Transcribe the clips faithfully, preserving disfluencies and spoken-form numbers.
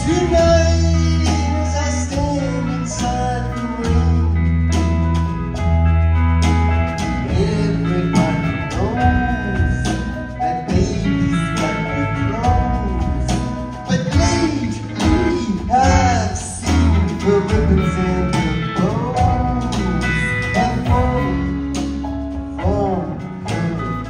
Tonight, as I stand inside the room, everybody knows that baby's got good clothes. But lately, I've seen her ribbons and her bows and fallen from her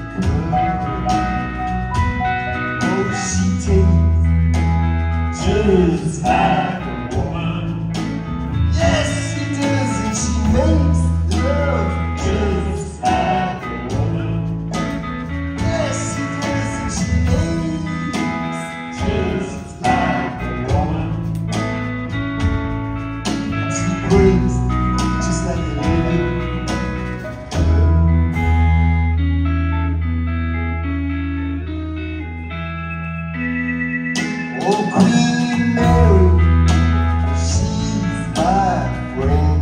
curve. Oh, she takes just like a woman. Yes, she does, and she makes love just like a woman. Yes, she does, and she makes just like a woman. She breaks just like a living girl. Oh, Queen Mary, she's my friend.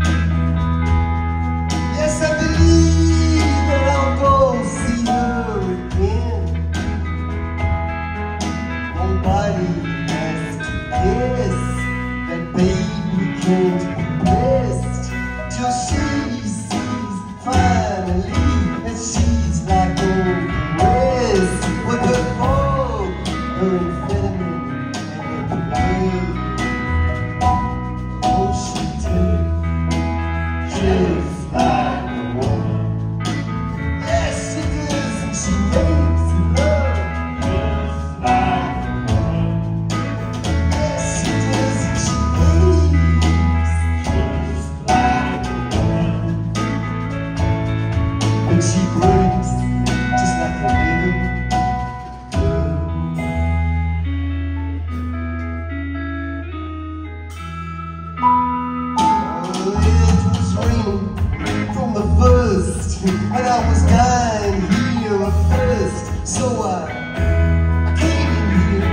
Yes, I believe that I'll go see her again. Nobody has to guess that baby can't be blessed till she sees finally that she's like all the rest. With her fog, her amphetamine, oh, she takes just like a woman. Yes, she does, and she makes love just like a woman. Yes, she does, and she makes just like a woman. And she breaks just like a living girl. It was raining from the first, and I was dying here at first, so I, I came in here.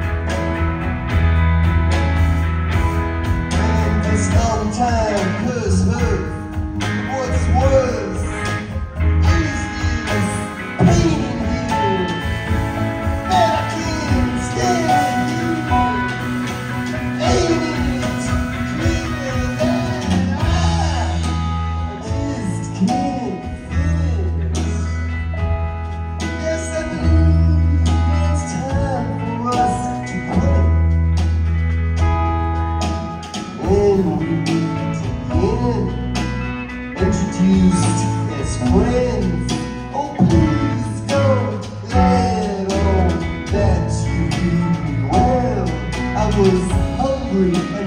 And this long time curse hurt. What's worse is this pain in here that I can't stand here. Ain't it clear that I just can't fix? Yes, I believe it's time for us to quit. When we meet again, introduced as friends, oh please don't let on that you knew me well. I was hungry